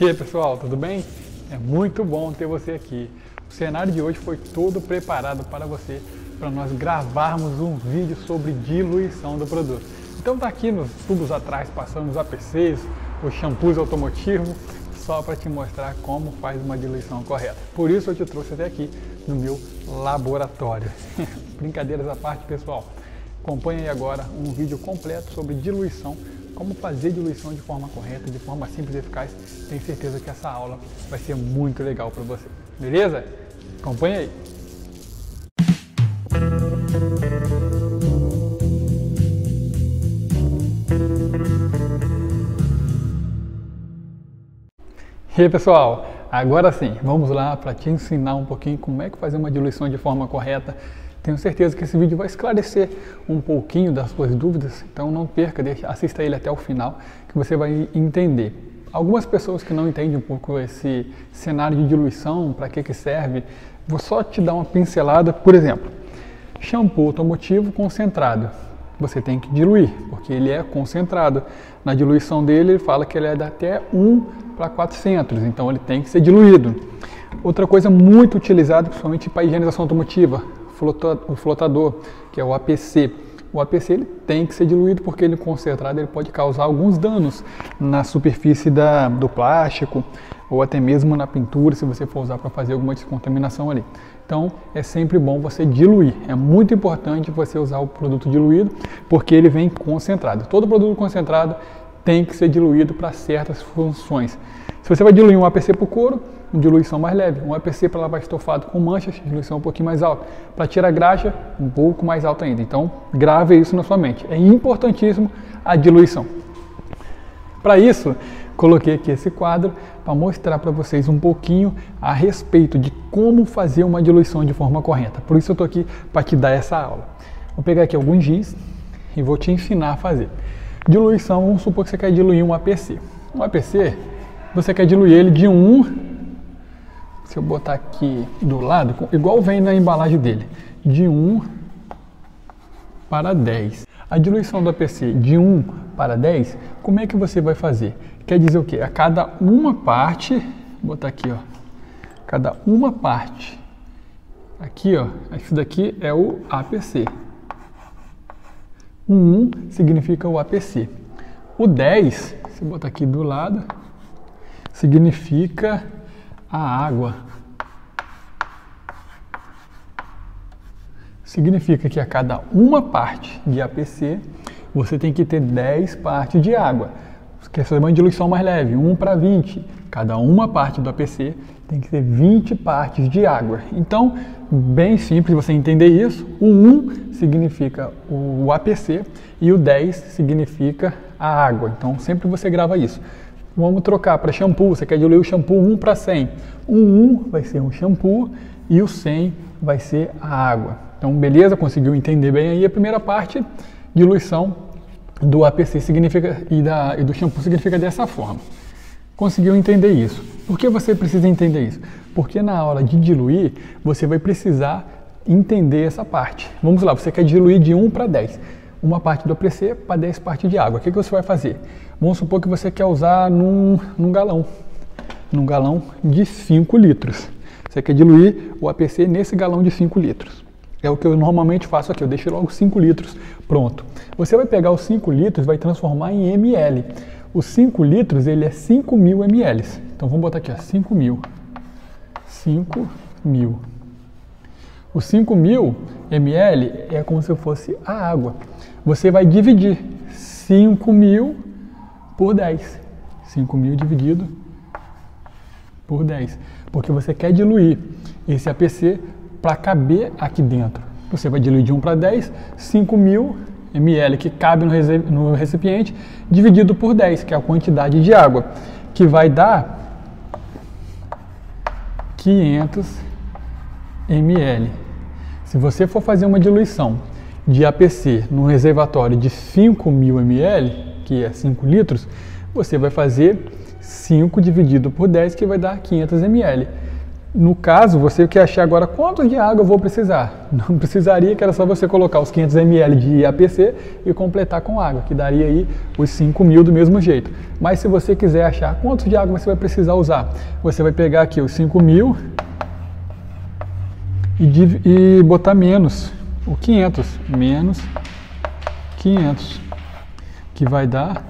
E aí pessoal, tudo bem? É muito bom ter você aqui. O cenário de hoje foi todo preparado para você, para nós gravarmos um vídeo sobre diluição do produto. Então tá aqui nos tubos atrás, passando os APCs, os shampoos automotivos, só para te mostrar como faz uma diluição correta. Por isso eu te trouxe até aqui no meu laboratório. Brincadeiras à parte, pessoal. Acompanhe aí agora um vídeo completo sobre diluição, como fazer diluição de forma correta, de forma simples e eficaz. Tenho certeza que essa aula vai ser muito legal para você. Beleza? Acompanhe aí. E aí pessoal, agora sim, vamos lá para te ensinar um pouquinho como é que fazer uma diluição de forma correta. Tenho certeza que esse vídeo vai esclarecer um pouquinho das suas dúvidas, então não perca, assista ele até o final que você vai entender. Algumas pessoas que não entendem um pouco esse cenário de diluição, para que serve, vou só te dar uma pincelada. Por exemplo, shampoo automotivo concentrado, você tem que diluir, porque ele é concentrado. Na diluição dele, ele fala que ele é de até 1:400, então ele tem que ser diluído. Outra coisa muito utilizada, principalmente para a higienização automotiva, o flotador, que é o APC. O APC ele tem que ser diluído porque ele concentrado ele pode causar alguns danos na superfície do plástico ou até mesmo na pintura, se você for usar para fazer alguma descontaminação ali. Então é sempre bom você diluir. É muito importante você usar o produto diluído porque ele vem concentrado. Todo produto concentrado tem que ser diluído para certas funções. Se você vai diluir um APC para o couro, uma diluição mais leve. Um APC para lavar estofado com manchas, diluição um pouquinho mais alta. Para tirar graxa, um pouco mais alta ainda. Então, grave isso na sua mente. É importantíssimo a diluição. Para isso, coloquei aqui esse quadro para mostrar para vocês um pouquinho a respeito de como fazer uma diluição de forma correta. Por isso eu estou aqui para te dar essa aula. Vou pegar aqui alguns giz e vou te ensinar a fazer. Diluição, vamos supor que você quer diluir um APC. Um APC, você quer diluir ele de 1, se eu botar aqui do lado, igual vem na embalagem dele, de 1 para 10. A diluição do APC de 1 para 10, como é que você vai fazer? Quer dizer o quê? A cada uma parte, vou botar aqui, ó, cada uma parte, aqui, ó, isso daqui é o APC. O 1 significa o APC. O 10, se eu botar aqui do lado, significa a água. Significa que a cada uma parte de APC, você tem que ter 10 partes de água. Que é uma diluição mais leve, 1 para 20. Cada uma parte do APC tem que ter 20 partes de água. Então, bem simples você entender isso. O 1 significa o APC e o 10 significa a água. Então, sempre você grava isso. Vamos trocar para shampoo, você quer diluir o shampoo 1 para 100. O 1 vai ser um shampoo e o 100 vai ser a água. Então, beleza? Conseguiu entender bem aí a primeira parte? Diluição do APC significa e do shampoo significa dessa forma. Conseguiu entender isso? Por que você precisa entender isso? Porque na hora de diluir, você vai precisar entender essa parte. Vamos lá, você quer diluir de 1 para 10. Uma parte do APC para 10 partes de água. O que você vai fazer? Vamos supor que você quer usar num galão de 5 litros. Você quer diluir o APC nesse galão de 5 litros. É o que eu normalmente faço aqui, eu deixo logo 5 litros pronto. Você vai pegar os 5 litros e vai transformar em ml. Os 5 litros, ele é 5.000 ml. Então vamos botar aqui, ó, 5.000. 5.000. Os 5.000 ml é como se fosse a água. Você vai dividir 5.000 por 10. 5.000 dividido por 10. Porque você quer diluir esse APC para caber aqui dentro. Você vai diluir de 1 para 10, 5.000 ml que cabe no recipiente, dividido por 10, que é a quantidade de água, que vai dar 500 ml. Se você for fazer uma diluição de APC num reservatório de 5.000 ml, que é 5 litros, você vai fazer 5 dividido por 10, que vai dar 500 ml. No caso, você quer achar agora quanto de água eu vou precisar. Não precisaria, que era só você colocar os 500 ml de APC e completar com água, que daria aí os 5.000 do mesmo jeito. Mas se você quiser achar quanto de água você vai precisar usar, você vai pegar aqui os 5.000 e botar menos o 500, menos 500, que vai dar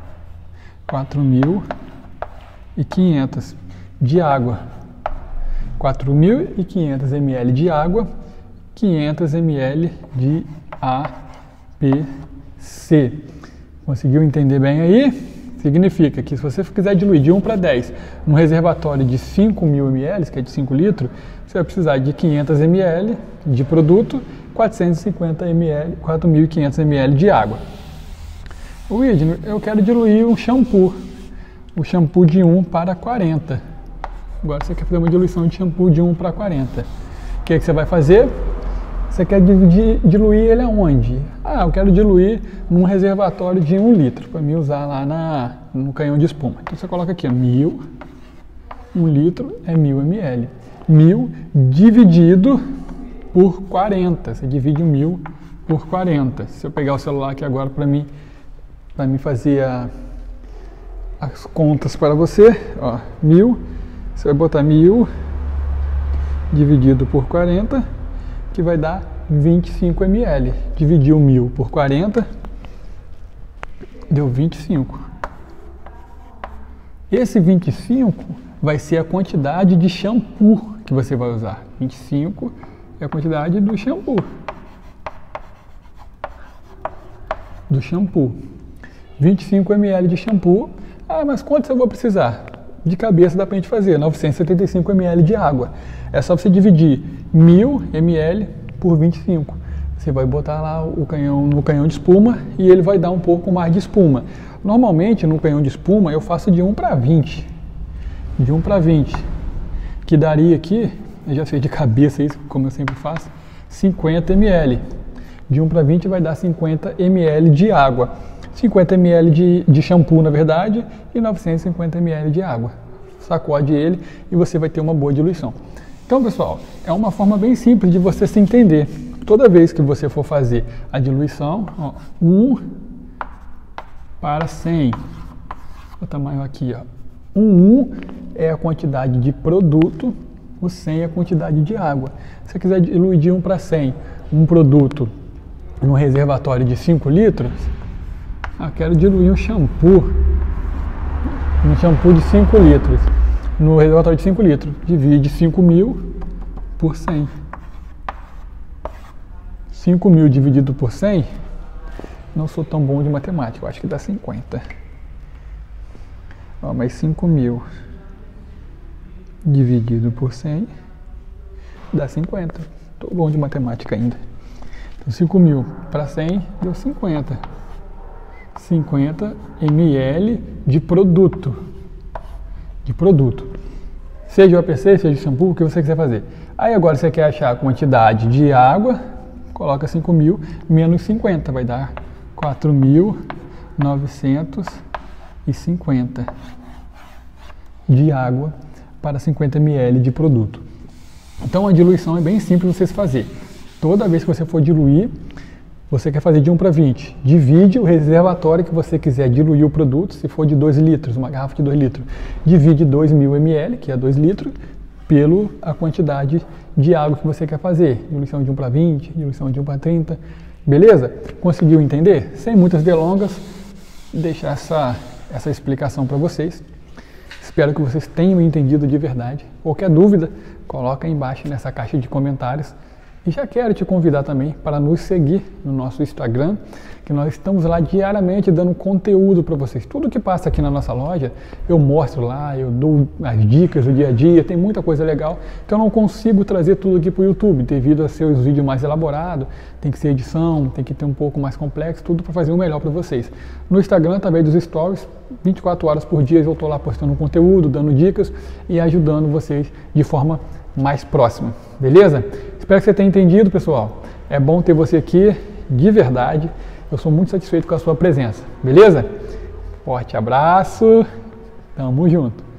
4.500 de água. 4.500 ml de água, 500 ml de APC. Conseguiu entender bem aí? Significa que se você quiser diluir de 1 para 10 num reservatório de 5.000 ml, que é de 5 litros, você vai precisar de 500 ml de produto, 450 ml, 4.500 ml de água. Widner, eu quero diluir um shampoo, o shampoo de 1 para 40. Agora você quer fazer uma diluição de shampoo de 1 para 40. O que você vai fazer? Você quer diluir ele aonde? Ah, eu quero diluir num reservatório de 1 litro, para mim usar lá no canhão de espuma. Então você coloca aqui, 1.000, 1 litro é 1.000 ml. 1.000 dividido por 40. Você divide 1.000 por 40. Se eu pegar o celular aqui agora para mim fazer as contas para você, ó, 1.000. Você vai botar 1.000 dividido por 40, que vai dar 25 ml. Dividiu 1.000 por 40, deu 25. Esse 25 vai ser a quantidade de shampoo que você vai usar. 25 é a quantidade do shampoo. Do shampoo. 25 ml de shampoo. Ah, mas quantos eu vou precisar? De cabeça dá pra gente fazer, 975 ml de água. É só você dividir 1.000 ml por 25. Você vai botar lá o canhão no canhão de espuma e ele vai dar um pouco mais de espuma. Normalmente no canhão de espuma eu faço de 1 para 20. De 1 para 20. Que daria aqui, eu já sei de cabeça isso, como eu sempre faço, 50 ml. De 1 para 20 vai dar 50 ml de água. 50 ml de shampoo, na verdade, e 950 ml de água. Sacode ele e você vai ter uma boa diluição. Então, pessoal, é uma forma bem simples de você se entender. Toda vez que você for fazer a diluição, ó, 1 para 100. O tamanho aqui, ó. 1 é a quantidade de produto, o 100 é a quantidade de água. Se você quiser diluir de 1 para 100 um produto no reservatório de 5 litros, quero diluir um shampoo de 5 litros. No reservatório de 5 litros, divide 5.000 por 100. 5.000 dividido por 100, não sou tão bom de matemática, eu acho que dá 50. Ó, mas 5.000 dividido por 100 dá 50. Estou bom de matemática ainda. Então 5.000 para 100 deu 50. 50 ml de produto. Seja o APC, seja o shampoo, o que você quiser fazer. Aí agora você quer achar a quantidade de água, coloca 5.000 menos 50, vai dar 4.950 de água para 50 ml de produto. Então a diluição é bem simples de você fazer. Toda vez que você for diluir, você quer fazer de 1 para 20. Divide o reservatório que você quiser diluir o produto, se for de 2 litros, uma garrafa de 2 litros. Divide 2.000 ml, que é 2 litros, pela quantidade de água que você quer fazer. Diluição de 1 para 20, diluição de 1 para 30. Beleza? Conseguiu entender? Sem muitas delongas, deixar essa explicação para vocês. Espero que vocês tenham entendido de verdade. Qualquer dúvida, coloca aí embaixo nessa caixa de comentários. E já quero te convidar também para nos seguir no nosso Instagram, que nós estamos lá diariamente dando conteúdo para vocês. Tudo que passa aqui na nossa loja, eu mostro lá, eu dou as dicas do dia a dia, tem muita coisa legal que eu não consigo trazer tudo aqui para o YouTube, devido a ser os vídeos mais elaborados, tem que ser edição, tem que ter um pouco mais complexo, tudo para fazer o melhor para vocês. No Instagram, através dos stories, 24 horas por dia eu estou lá postando conteúdo, dando dicas e ajudando vocês de forma mais próxima, beleza? Espero que você tenha entendido, pessoal. É bom ter você aqui, de verdade. Eu sou muito satisfeito com a sua presença, beleza? Forte abraço, tamo junto!